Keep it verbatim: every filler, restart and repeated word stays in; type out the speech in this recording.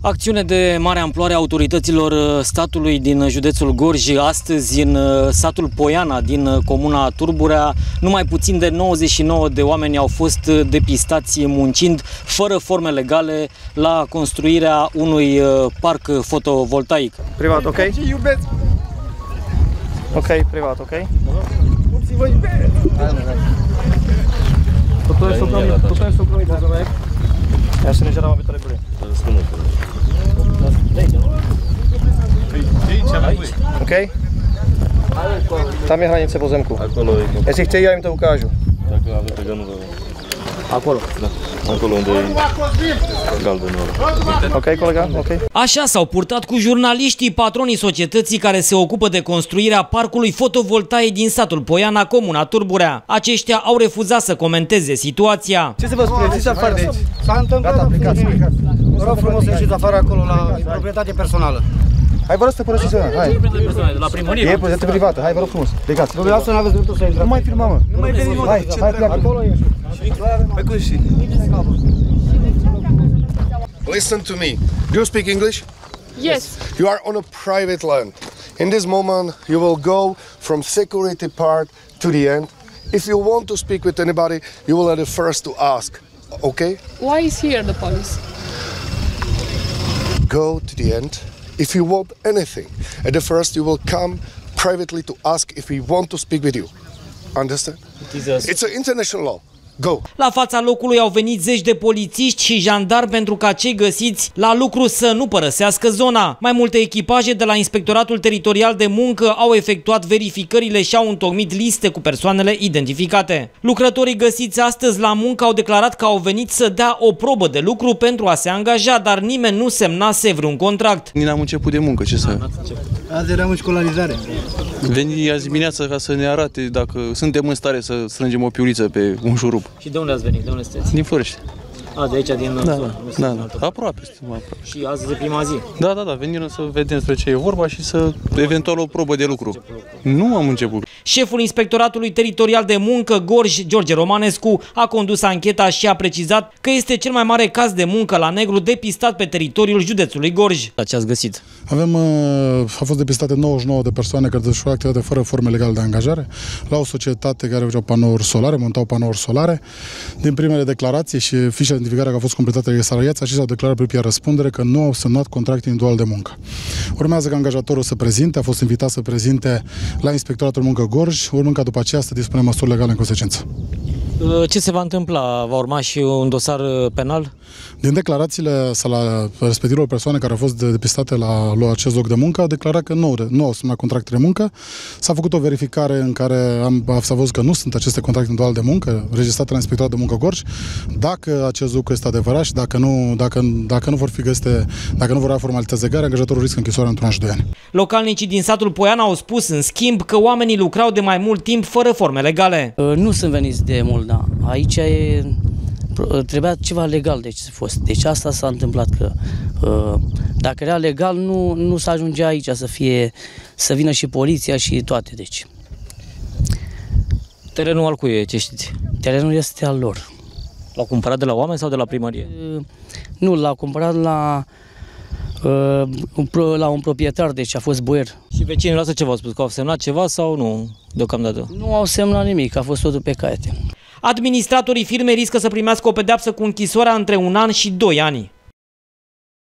Acțiune de mare amploare a autorităților statului din județul Gorj astăzi în satul Poiana din comuna Turburea. Numai puțin de nouăzeci și nouă de oameni au fost depistați muncind fără forme legale la construirea unui parc fotovoltaic. Privat, ok? Ok, privat, ok? Toto je soukromý, toto je soukromý pozemek. Já si nežádám, aby tady byli. OK? Tam je hranice pozemku. Jestli chtějí, já jim to ukážu. Acolo. Da. Acolo unde e galbenul. Ok, colega? Ok. Așa s-au purtat cu jurnaliștii patronii societății care se ocupă de construirea parcului fotovoltaic din satul Poiana, comuna Turburea. Aceștia au refuzat să comenteze situația. Ce să vă spun? Ieșiți afară de aici. S-a întâmplat nimic. Vă rog frumos să ieșiți afară acolo la proprietate personală. Hai, vă rog să părăsiți zona. Hai. De la primărie. E proprietate privată. Hai, vă rog frumos. Plecați. Dumneavoastră nu aveți dreptul să intrați. Nu mai filma, mă. Nu mai veniți, mă. Hai, hai, pleacă. Acolo ieși. Pe cum și? Listen to me. Do you speak English? Yes. You are on a private land. In this moment, you will go from security part to the end. If you want to speak with anybody, you will be the first to ask. Okay? Why is here the police? Go to the end. If you want anything, at the first you will come privately to ask if we want to speak with you. Understand? It's an international law. Go. La fața locului au venit zeci de polițiști și jandarmi pentru ca cei găsiți la lucru să nu părăsească zona. Mai multe echipaje de la Inspectoratul Teritorial de Muncă au efectuat verificările și au întocmit liste cu persoanele identificate. Lucrătorii găsiți astăzi la muncă au declarat că au venit să dea o probă de lucru pentru a se angaja, dar nimeni nu semnase vreun contract. Nici n-am început de muncă, ce să... Azi eram în școlarizare. Veni azi dimineața ca să ne arate dacă suntem în stare să strângem o piuliță pe un șurub. Și de unde ați venit? De unde sunteți? Din Florești. A, de aici, din Da, zonă. da, da. Aproape, aproape. Și azi e prima zi. Da, da, da, venim să vedem despre ce e vorba și să eventual o probă de lucru. Nu am început. Șeful Inspectoratului Teritorial de Muncă, Gorj, George Romanescu, a condus ancheta și a precizat că este cel mai mare caz de muncă la negru depistat pe teritoriul județului Gorj. La ce ați găsit? Avem, a fost depistate nouăzeci și nouă de persoane care desfășurau activitate fără forme legale de angajare la o societate care făceau panouri solare, montau panouri solare. Din primele declarații și fișa de identificare care a fost completată de salariați, aceștia au declarat propria răspundere că nu au semnat contract individual de muncă. Urmează ca angajatorul să prezinte, a fost invitat să prezinte la Inspectoratul Muncă Gorj, urmând ca după aceea să dispune măsuri legale în consecință. Ce se va întâmpla? Va urma și un dosar penal? Din declarațiile la respectivelor persoane care au fost depistate la, la acest loc de muncă, au declarat că nu, nu au semnat contracte de muncă. S-a făcut o verificare în care am, s-a văzut că nu sunt aceste contracte individuale de muncă registrate la Inspectoratul de Muncă Gorj. Dacă acest lucru este adevărat și dacă nu, dacă, dacă nu vor fi găsite, dacă nu vor avea formalități legale, angajatorul riscă închisoarea într-un an și doi ani. Localnicii din satul Poiana au spus, în schimb, că oamenii lucrau de mai mult timp fără forme legale. Nu sunt veniți de mult, da. Aici e... trebuia ceva legal de ce a fost. Deci asta s-a întâmplat, că dacă era legal nu, nu s-a ajungea aici să fie, să vină și poliția și toate, deci. Terenul al cui e, ce știți? Terenul este al lor. L-au cumpărat de la oameni sau de la primărie? Nu, l-au cumpărat la la un proprietar, deci a fost boier. Și vecinii noastre ce v-au spus? Că au semnat ceva sau nu deocamdată? Nu au semnat nimic, a fost totul pe caiete. Administratorii firmei riscă să primească o pedeapsă cu închisoarea între un an și doi ani.